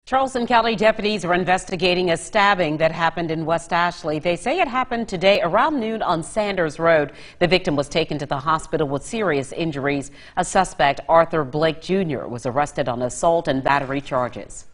Charleston County deputies are investigating a stabbing that happened in West Ashley. They say it happened today around noon on Sanders Road. The victim was taken to the hospital with serious injuries. A suspect, Arthur Blake Jr., was arrested on assault and battery charges.